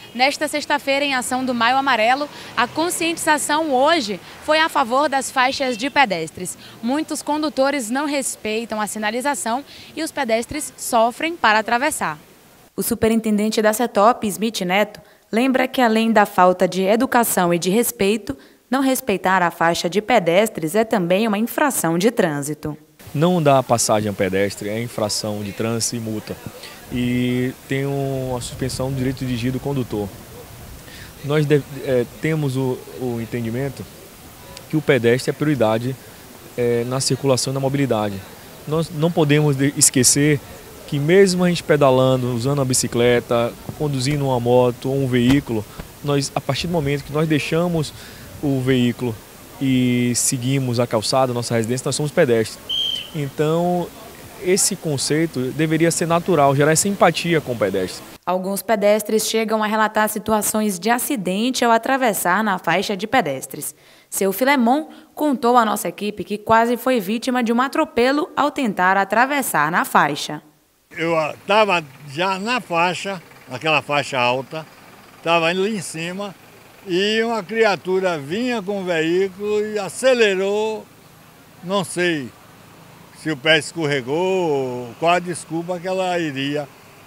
Nesta sexta-feira, em ação do Maio Amarelo, a conscientização hoje foi a favor das faixas de pedestres. Muitos condutores não respeitam a sinalização e os pedestres sofrem para atravessar. O superintendente da CETOP, Smith Neto, lembra que além da falta de educação e de respeito, não respeitar a faixa de pedestres é também uma infração de trânsito. Não dar passagem ao pedestre é infração de trânsito e multa. E tem uma suspensão do direito de dirigir do condutor. Nós temos o entendimento que o pedestre é prioridade na circulação e na mobilidade. Nós não podemos esquecer que mesmo a gente pedalando, usando a bicicleta, conduzindo uma moto ou um veículo, a partir do momento que nós deixamos o veículo e seguimos a calçada, nossa residência, nós somos pedestres. Então, esse conceito deveria ser natural, gerar essa empatia com o pedestre. Alguns pedestres chegam a relatar situações de acidente ao atravessar na faixa de pedestres. Seu Filemon contou à nossa equipe que quase foi vítima de um atropelo ao tentar atravessar na faixa. Eu estava já na faixa, naquela faixa alta, estava indo ali em cima e uma criatura vinha com o veículo e acelerou, não sei se o pé escorregou, qual a desculpa que ela iria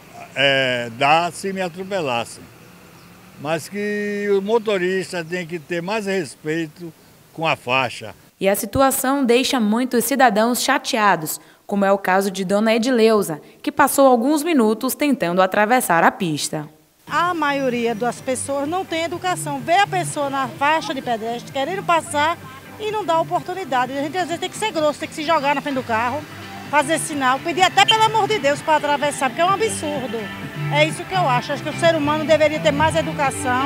dar se me atropelasse. Mas que o motorista tem que ter mais respeito com a faixa. E a situação deixa muitos cidadãos chateados, como é o caso de Dona Edileuza, que passou alguns minutos tentando atravessar a pista. A maioria das pessoas não tem educação. Vê a pessoa na faixa de pedestre querendo passar e não dá oportunidade. A gente às vezes tem que ser grosso, tem que se jogar na frente do carro, fazer sinal, pedir até pelo amor de Deus para atravessar, porque é um absurdo. É isso que eu acho. Acho que o ser humano deveria ter mais educação.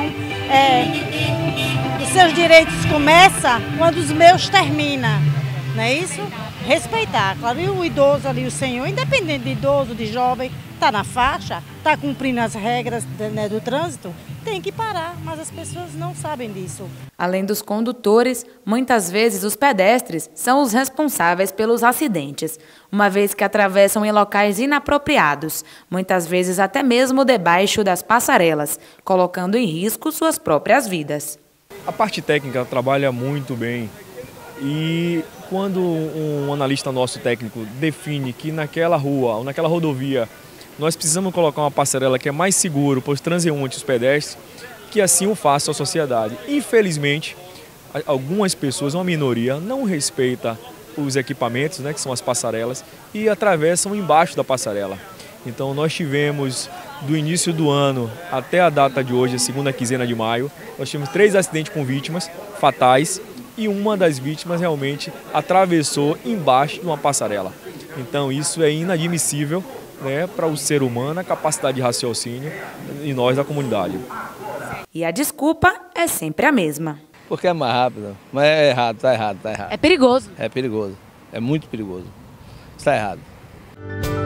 Os seus direitos começam quando os meus terminam. Não é isso? Respeitar. Claro, e o idoso ali, o senhor, independente de idoso, de jovem, está na faixa, está cumprindo as regras do trânsito, tem que parar, mas as pessoas não sabem disso. Além dos condutores, muitas vezes os pedestres são os responsáveis pelos acidentes, uma vez que atravessam em locais inapropriados, muitas vezes até mesmo debaixo das passarelas, colocando em risco suas próprias vidas. A parte técnica trabalha muito bem e quando um analista nosso técnico define que naquela rua ou naquela rodovia nós precisamos colocar uma passarela que é mais segura para os transeuntes e os pedestres, que assim o faça a sociedade. Infelizmente, algumas pessoas, uma minoria, não respeita os equipamentos, que são as passarelas, e atravessam embaixo da passarela. Então nós tivemos, do início do ano até a data de hoje, a segunda quinzena de maio, nós tivemos 3 acidentes com vítimas fatais e uma das vítimas realmente atravessou embaixo de uma passarela. Então isso é inadmissível, para o ser humano, a capacidade de raciocínio e nós da comunidade. E a desculpa é sempre a mesma. Porque é mais rápido, mas é errado, está errado, está errado. É perigoso. É perigoso, é muito perigoso. Está errado.